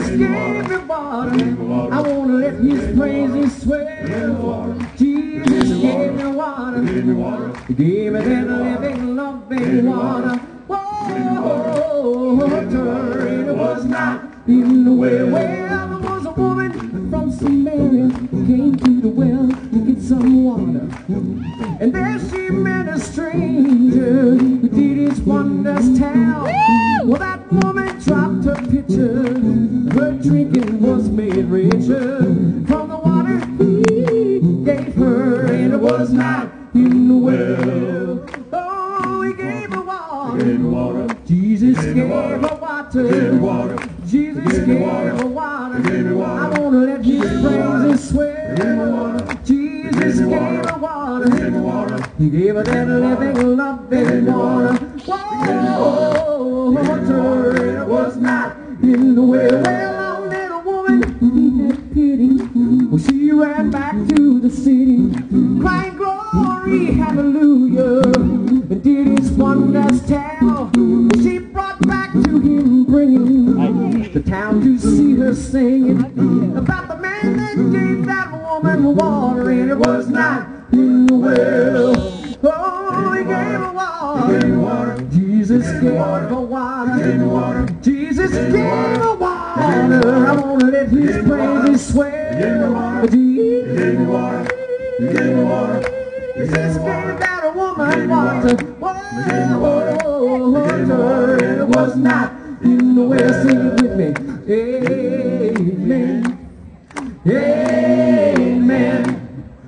Jesus gave me water. I want to let his praises swell. Jesus gave me water. He gave me that living, loving water. Whoa, it was not in the well. Well, there was a woman from Samaria who came to the well to get some water. And there she met a stranger who did his wonders tell. Well, that woman dropped her pitcher. Her drinking was made richer from the water he gave her, and it was not in the well. Oh, he gave her water. Jesus gave her water. Jesus gave her water. I want to let his praises swell. Jesus gave her water. He gave her that living, loving water. Whoa, water. It was not in the well. Well, a little woman, he had pity. Well, she ran back to the city, crying glory, hallelujah, and did his wonders tell. She brought back to him, bringing the town to see her singing about the man that gave that woman water, and it was not in the well. Oh, he gave her water. Jesus gave her water. Jesus gave her water. I want to let his praises swell. Jesus gave that woman water. Water. It was not in the well. Sing it with me. Amen. Amen.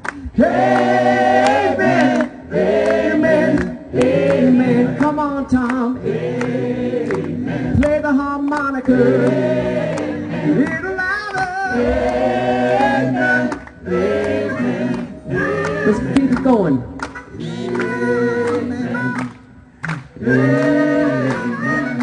Amen. Amen. Amen. Come on, Tom. Amen. Play the harmonica. A little louder. Amen. Amen. Let's keep it going. Amen. Amen.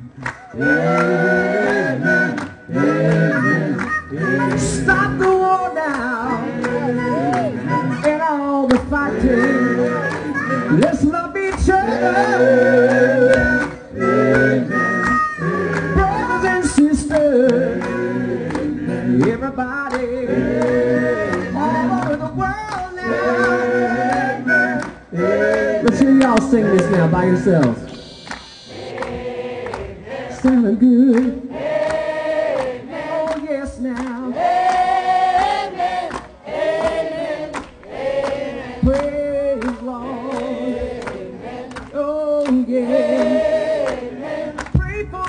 Amen. Amen. Stop the war now. And all the fighting. Let's love each other. Brothers and sisters. Everybody. All over the world now. Let's hear y'all sing this now by yourselves. Sounding good. Oh, yes now. Praise Lord. Oh, yeah. Pray for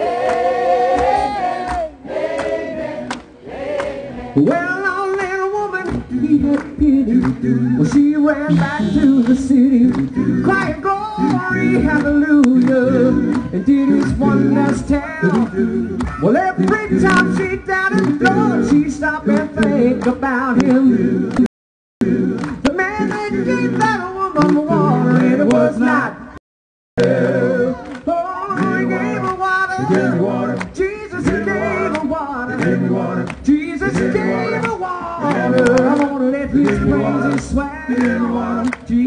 peace. Well, our little woman, he had pity. Well, she ran back to the city, crying glory, hallelujah, and did his wonders tell. Well, every time she doubted God, she stopped and think about him. The man that gave that woman water, and it was not. Oh, he gave her water. Jesus gave her water. Jesus gave her water. I want to let his praises swell.